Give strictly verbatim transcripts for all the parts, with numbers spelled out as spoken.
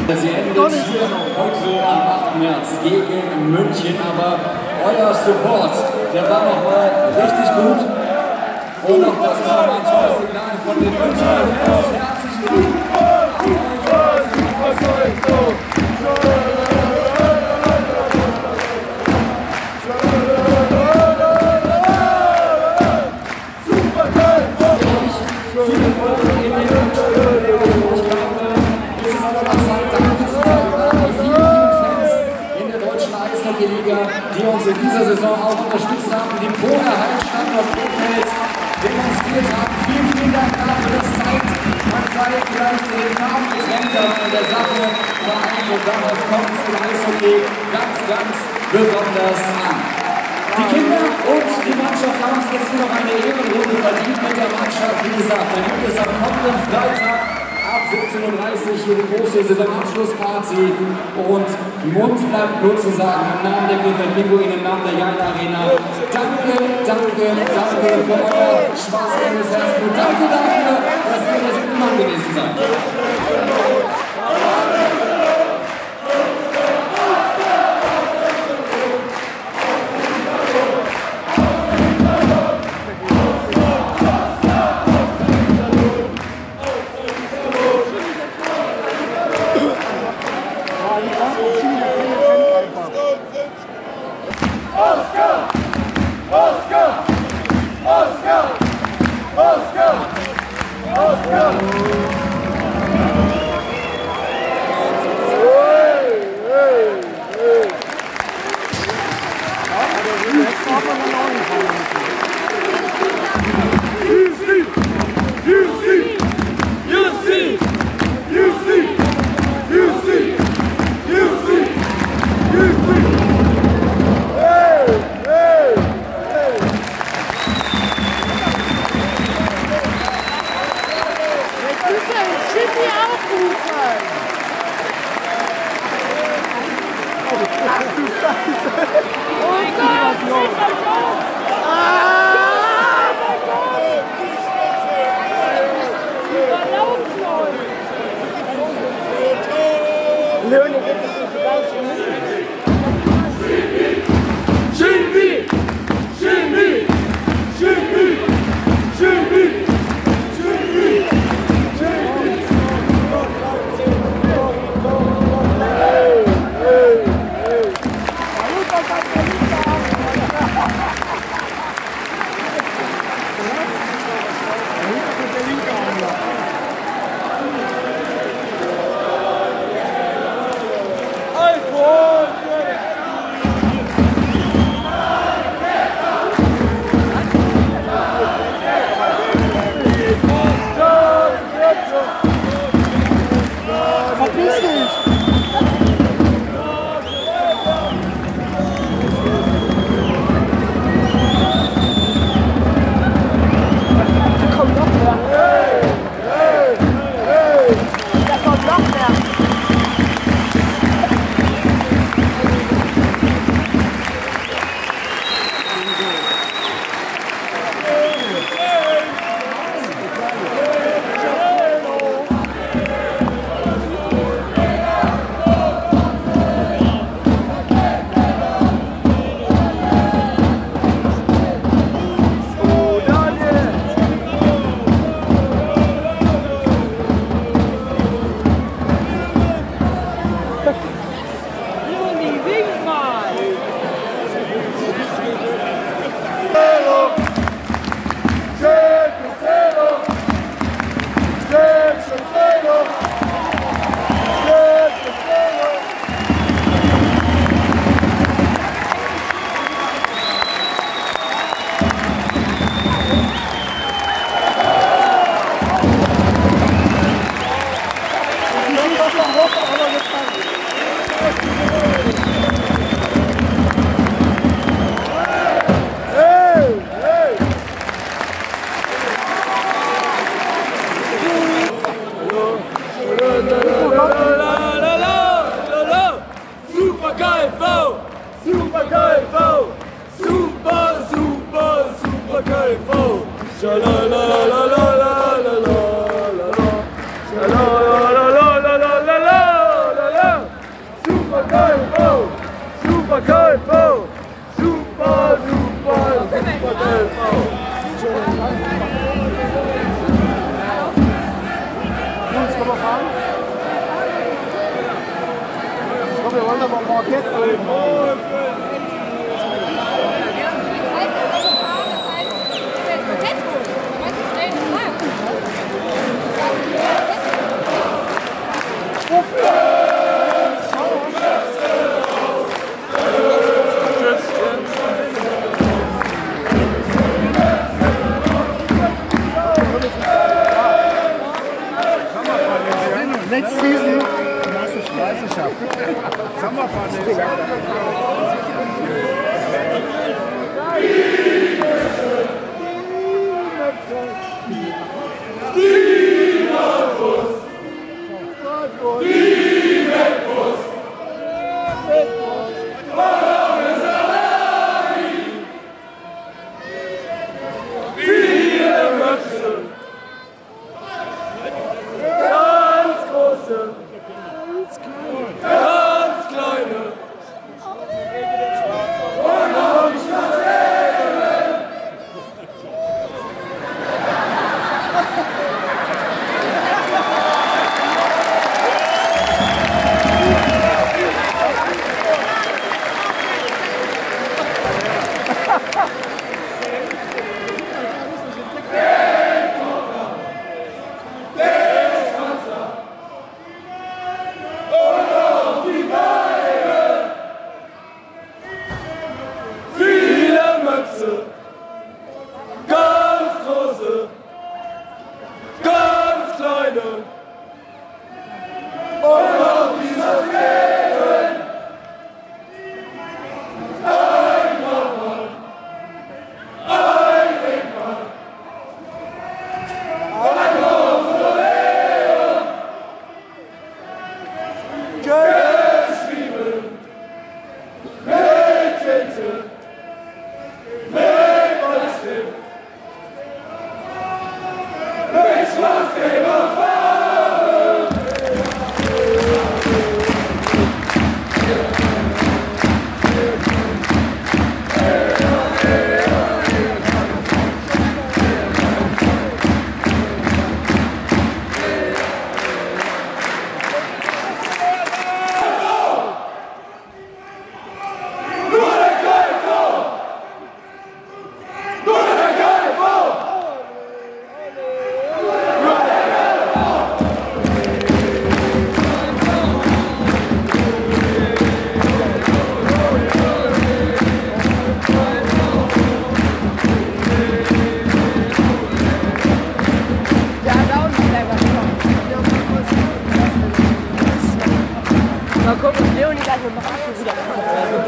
Sie endet hier heute am achten März gegen München, aber euer Support, der war nochmal richtig gut. Und auch das ist nochmal ein tolles Signal von den Münchner Fans. Herzlichen Dank an euch. Die uns in dieser Saison auch unterstützt haben, die pro Erhaltsstandort Krefeld demonstriert haben. Vielen, vielen Dank dafür. Das zeigt, man sei vielleicht in den Farben des Hemders in der Sache vereint und damals kommt es im Eishockey ganz, ganz besonders an. Die Kinder und die Mannschaft haben uns jetzt noch eine Ehrenrunde verdient mit der Mannschaft. Wie gesagt, dann gibt es am kommenden Freitag ab siebzehn Uhr dreißig hier die große Saisonabschlussparty und Mund bleibt nur zu sagen im Namen der Krefeld Pinguine, im Namen der Jana Arena. Danke, danke, danke für euer schwarzgelbes Herzblut. Danke dafür, dass ihr der siebte Mann gewesen seid. Oscar! Oscar! Oscar! Oscar! Oscar! aber Parkett. Next season, Meisterschaft. Sommerfahren. Mal gucken, ob Leonie gleich mit dem Rad wieder kommt.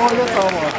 So, jetzt aber.